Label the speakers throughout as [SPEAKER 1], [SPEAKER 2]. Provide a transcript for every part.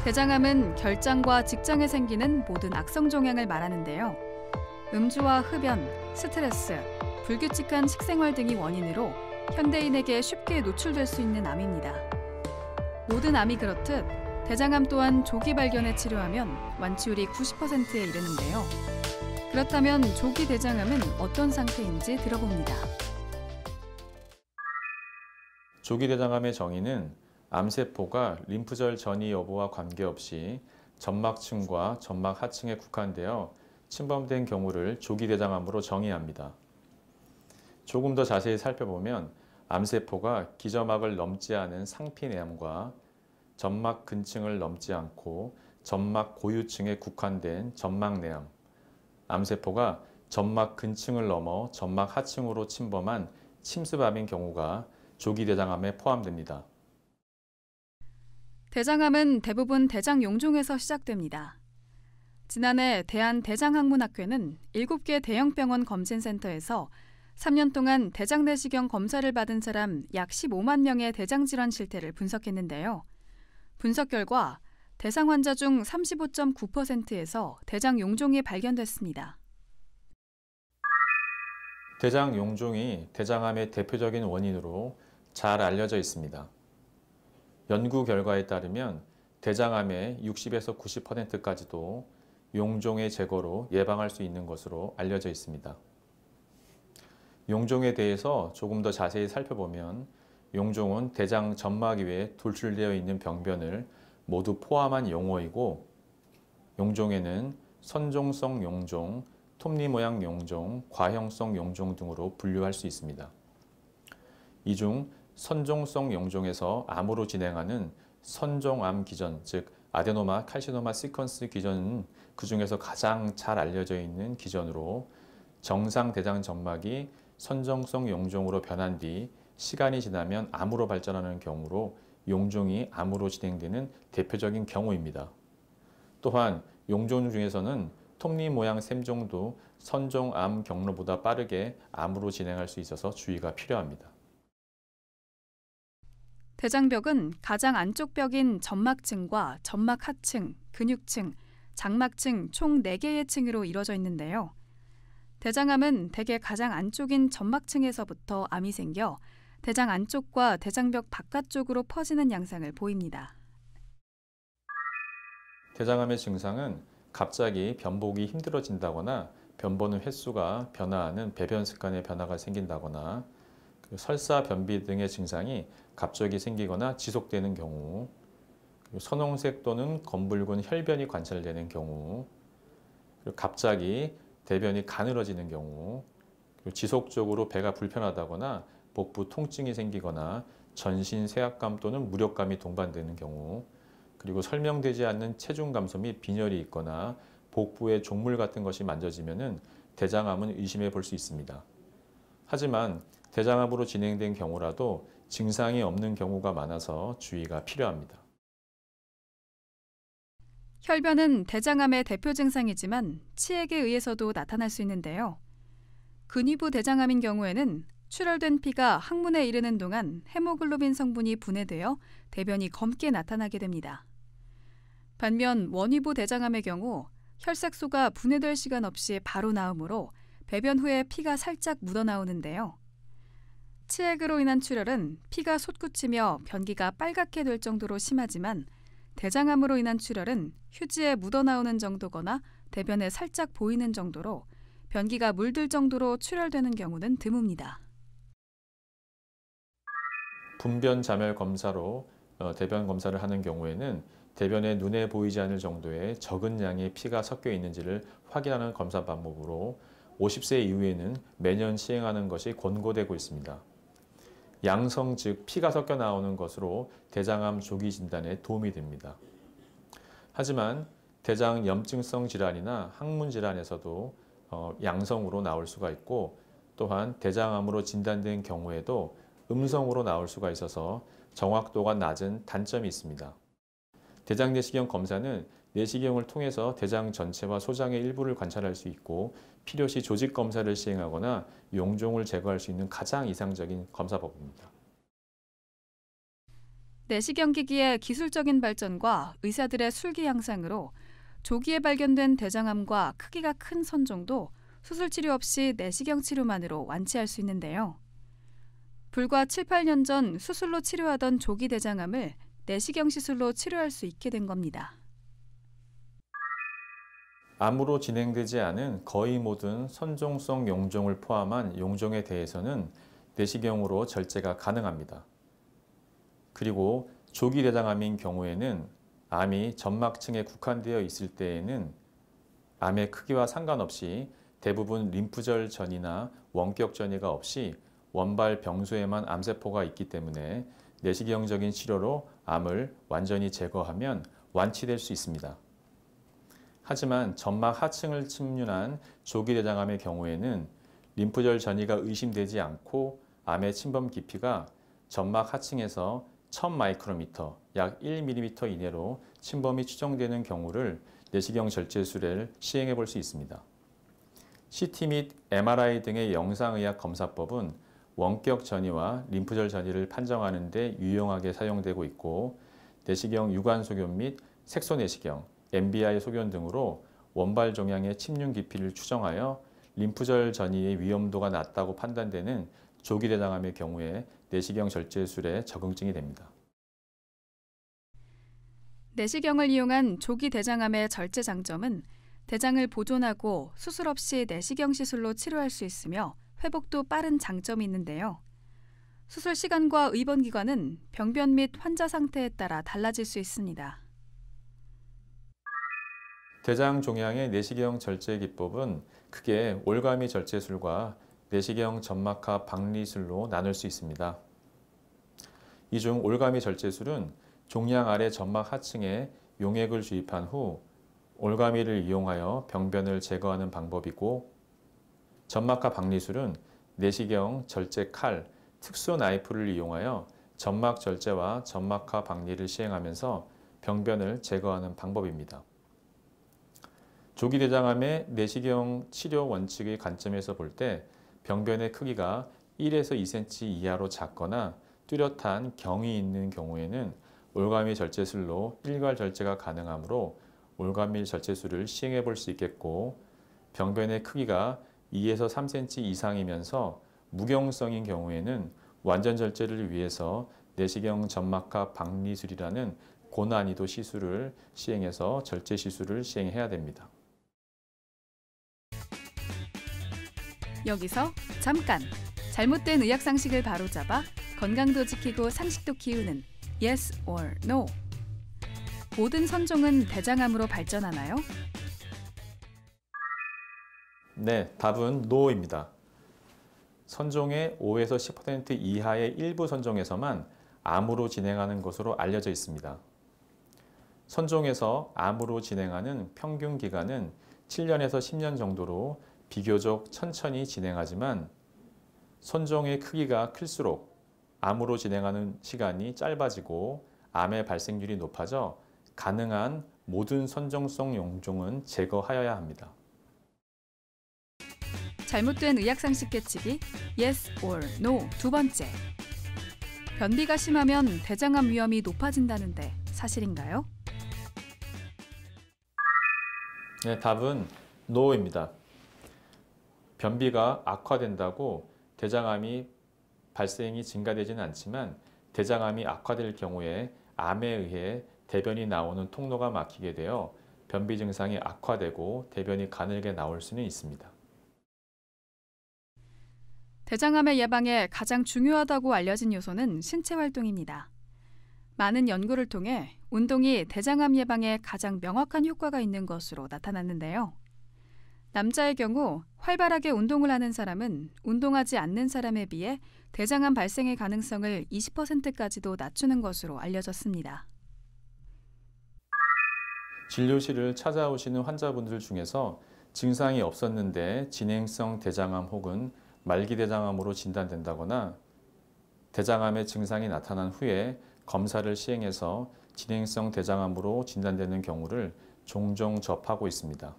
[SPEAKER 1] 대장암은 결장과 직장에 생기는 모든 악성 종양을 말하는데요. 음주와 흡연, 스트레스, 불규칙한 식생활 등이 원인으로 현대인에게 쉽게 노출될 수 있는 암입니다. 모든 암이 그렇듯 대장암 또한 조기 발견에 치료하면 완치율이 90%에 이르는데요. 그렇다면 조기 대장암은 어떤 상태인지 들어봅니다.
[SPEAKER 2] 조기 대장암의 정의는 암세포가 림프절 전이 여부와 관계없이 점막층과 점막 하층에 국한되어 침범된 경우를 조기 대장암으로 정의합니다. 조금 더 자세히 살펴보면 암세포가 기점막을 넘지 않은 상피내암과 점막 근층을 넘지 않고 점막 고유층에 국한된 점막내암, 암세포가 점막 근층을 넘어 점막 하층으로 침범한 침습암인 경우가 조기 대장암에 포함됩니다.
[SPEAKER 1] 대장암은 대부분 대장용종에서 시작됩니다. 지난해 대한대장학문학회는 7개 대형병원 검진센터에서 3년 동안 대장내시경 검사를 받은 사람 약 15만 명의 대장질환 실태를 분석했는데요. 분석 결과 대상 환자 중 35.9%에서 대장용종이 발견됐습니다.
[SPEAKER 2] 대장용종이 대장암의 대표적인 원인으로 잘 알려져 있습니다. 연구 결과에 따르면 대장암의 60에서 90%까지도 용종의 제거로 예방할 수 있는 것으로 알려져 있습니다. 용종에 대해서 조금 더 자세히 살펴보면 용종은 대장 점막 위에 돌출되어 있는 병변을 모두 포함한 용어이고 용종에는 선종성 용종, 톱니 모양 용종, 과형성 용종 등으로 분류할 수 있습니다. 이 중 선종성 용종에서 암으로 진행하는 선종암 기전, 즉 아데노마 칼시노마 시퀀스 기전은 그 중에서 가장 잘 알려져 있는 기전으로 정상 대장 점막이 선종성 용종으로 변한 뒤 시간이 지나면 암으로 발전하는 경우로 용종이 암으로 진행되는 대표적인 경우입니다. 또한 용종 중에서는 톱니 모양 샘종도 선종암 경로보다 빠르게 암으로 진행할 수 있어서 주의가 필요합니다.
[SPEAKER 1] 대장벽은 가장 안쪽 벽인 점막층과 점막 하층, 근육층, 장막층 총 4개의 층으로 이루어져 있는데요. 대장암은 대개 가장 안쪽인 점막층에서부터 암이 생겨 대장 안쪽과 대장벽 바깥쪽으로 퍼지는 양상을 보입니다.
[SPEAKER 2] 대장암의 증상은 갑자기 변보기 힘들어진다거나 변보는 횟수가 변화하는 배변 습관의 변화가 생긴다거나 설사, 변비 등의 증상이 갑자기 생기거나 지속되는 경우, 선홍색 또는 검붉은 혈변이 관찰되는 경우, 갑자기 대변이 가늘어지는 경우, 지속적으로 배가 불편하다거나 복부 통증이 생기거나 전신 쇠약감 또는 무력감이 동반되는 경우, 그리고 설명되지 않는 체중 감소 및 빈혈이 있거나 복부에 종물 같은 것이 만져지면 대장암은 의심해 볼 수 있습니다. 하지만 대장암으로 진행된 경우라도 증상이 없는 경우가 많아서 주의가 필요합니다.
[SPEAKER 1] 혈변은 대장암의 대표 증상이지만 치액에 의해서도 나타날 수 있는데요. 근위부 대장암인 경우에는 출혈된 피가 항문에 이르는 동안 헤모글로빈 성분이 분해되어 대변이 검게 나타나게 됩니다. 반면 원위부 대장암의 경우 혈색소가 분해될 시간 없이 바로 나오므로 배변 후에 피가 살짝 묻어나오는데요. 치액으로 인한 출혈은 피가 솟구치며 변기가 빨갛게 될 정도로 심하지만 대장암으로 인한 출혈은 휴지에 묻어나오는 정도거나 대변에 살짝 보이는 정도로 변기가 물들 정도로 출혈되는 경우는 드뭅니다.
[SPEAKER 2] 분변 자멸 검사로 대변 검사를 하는 경우에는 대변에 눈에 보이지 않을 정도의 적은 양의 피가 섞여 있는지를 확인하는 검사 방법으로 50세 이후에는 매년 시행하는 것이 권고되고 있습니다. 양성 즉 피가 섞여 나오는 것으로 대장암 조기 진단에 도움이 됩니다. 하지만 대장 염증성 질환이나 항문 질환에서도 양성으로 나올 수가 있고 또한 대장암으로 진단된 경우에도 음성으로 나올 수가 있어서 정확도가 낮은 단점이 있습니다. 대장 내시경 검사는 내시경을 통해서 대장 전체와 소장의 일부를 관찰할 수 있고 필요시 조직 검사를 시행하거나 용종을 제거할 수 있는 가장 이상적인 검사법입니다.
[SPEAKER 1] 내시경 기기의 기술적인 발전과 의사들의 술기 향상으로 조기에 발견된 대장암과 크기가 큰 선종도 수술 치료 없이 내시경 치료만으로 완치할 수 있는데요. 불과 7, 8년 전 수술로 치료하던 조기 대장암을 내시경 시술로 치료할 수 있게 된 겁니다.
[SPEAKER 2] 암으로 진행되지 않은 거의 모든 선종성 용종을 포함한 용종에 대해서는 내시경으로 절제가 가능합니다. 그리고 조기 대장암인 경우에는 암이 점막층에 국한되어 있을 때에는 암의 크기와 상관없이 대부분 림프절 전이나 원격 전이가 없이 원발 병소에만 암세포가 있기 때문에 내시경적인 치료로 암을 완전히 제거하면 완치될 수 있습니다. 하지만 점막 하층을 침륜한 조기 대장암의 경우에는 림프절 전이가 의심되지 않고 암의 침범 깊이가 점막 하층에서 1000마이크로미터, 약 1mm 이내로 침범이 추정되는 경우를 내시경 절제술을 시행해 볼 수 있습니다. CT 및 MRI 등의 영상의학 검사법은 원격 전이와 림프절 전이를 판정하는 데 유용하게 사용되고 있고 내시경 유관 소견 및 색소 내시경, MBI 소견 등으로 원발 종양의 침륜 깊이를 추정하여 림프절 전이의 위험도가 낮다고 판단되는 조기 대장암의 경우에 내시경 절제술에 적응증이 됩니다.
[SPEAKER 1] 내시경을 이용한 조기 대장암의 절제 장점은 대장을 보존하고 수술 없이 내시경 시술로 치료할 수 있으며 회복도 빠른 장점이 있는데요. 수술 시간과 입원 기간은 병변 및 환자 상태에 따라 달라질 수 있습니다.
[SPEAKER 2] 대장 종양의 내시경 절제 기법은 크게 올가미 절제술과 내시경 점막하 박리술로 나눌 수 있습니다. 이 중 올가미 절제술은 종양 아래 점막 하층에 용액을 주입한 후 올가미를 이용하여 병변을 제거하는 방법이고 점막하 박리술은 내시경 절제 칼, 특수 나이프를 이용하여 점막 절제와 점막하 박리를 시행하면서 병변을 제거하는 방법입니다. 조기 대장암의 내시경 치료 원칙의 관점에서 볼 때 병변의 크기가 1에서 2cm 이하로 작거나 뚜렷한 경이 있는 경우에는 올가미 절제술로 일괄 절제가 가능하므로 올가미 절제술을 시행해 볼 수 있겠고 병변의 크기가 2에서 3cm 이상이면서 무경성인 경우에는 완전 절제를 위해서 내시경 점막하 박리술이라는 고난이도 시술을 시행해서 절제 시술을 시행해야 됩니다.
[SPEAKER 1] 여기서 잠깐! 잘못된 의학 상식을 바로잡아 건강도 지키고 상식도 키우는 Yes or No. 모든 선종은 대장암으로 발전하나요?
[SPEAKER 2] 네, 답은 NO입니다. 선종의 5에서 10% 이하의 일부 선종에서만 암으로 진행하는 것으로 알려져 있습니다. 선종에서 암으로 진행하는 평균 기간은 7년에서 10년 정도로 비교적 천천히 진행하지만 선종의 크기가 클수록 암으로 진행하는 시간이 짧아지고 암의 발생률이 높아져 가능한 모든 선종성 용종은 제거하여야 합니다.
[SPEAKER 1] 잘못된 의학 상식 깨치기 Yes or No 두 번째. 변비가 심하면 대장암 위험이 높아진다는데 사실인가요?
[SPEAKER 2] 네, 답은 NO입니다. 변비가 악화된다고 대장암이 발생이 증가되지는 않지만 대장암이 악화될 경우에 암에 의해 대변이 나오는 통로가 막히게 되어 변비 증상이 악화되고 대변이 가늘게 나올 수는 있습니다.
[SPEAKER 1] 대장암의 예방에 가장 중요하다고 알려진 요소는 신체 활동입니다. 많은 연구를 통해 운동이 대장암 예방에 가장 명확한 효과가 있는 것으로 나타났는데요. 남자의 경우 활발하게 운동을 하는 사람은 운동하지 않는 사람에 비해 대장암 발생의 가능성을 20%까지도 낮추는 것으로 알려졌습니다.
[SPEAKER 2] 진료실을 찾아오시는 환자분들 중에서 증상이 없었는데 진행성 대장암 혹은 말기 대장암으로 진단된다거나 대장암의 증상이 나타난 후에 검사를 시행해서 진행성 대장암으로 진단되는 경우를 종종 접하고 있습니다.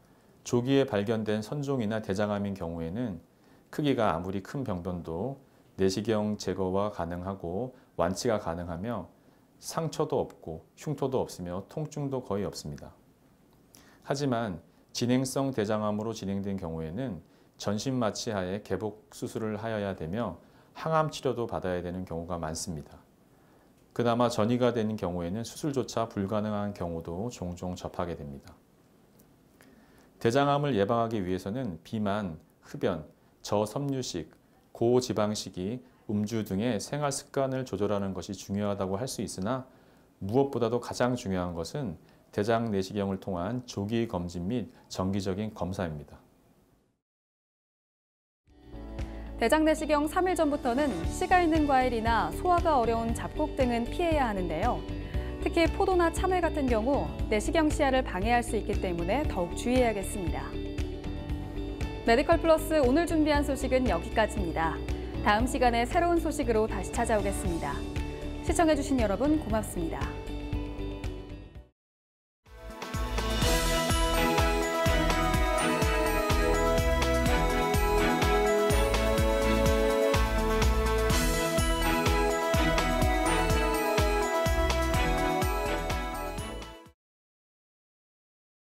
[SPEAKER 2] 조기에 발견된 선종이나 대장암인 경우에는 크기가 아무리 큰 병변도 내시경 제거가 가능하고 완치가 가능하며 상처도 없고 흉터도 없으며 통증도 거의 없습니다. 하지만 진행성 대장암으로 진행된 경우에는 전신 마취하에 개복 수술을 하여야 되며 항암 치료도 받아야 되는 경우가 많습니다. 그나마 전이가 되는 경우에는 수술조차 불가능한 경우도 종종 접하게 됩니다. 대장암을 예방하기 위해서는 비만, 흡연, 저섬유식, 고지방식이, 음주 등의 생활 습관을 조절하는 것이 중요하다고 할 수 있으나 무엇보다도 가장 중요한 것은 대장 내시경을 통한 조기 검진 및 정기적인 검사입니다.
[SPEAKER 1] 대장 내시경 3일 전부터는 씨가 있는 과일이나 소화가 어려운 잡곡 등은 피해야 하는데요. 특히 포도나 참외 같은 경우 내시경 시야를 방해할 수 있기 때문에 더욱 주의해야겠습니다. 메디컬 플러스 오늘 준비한 소식은 여기까지입니다. 다음 시간에 새로운 소식으로 다시 찾아오겠습니다. 시청해주신 여러분 고맙습니다.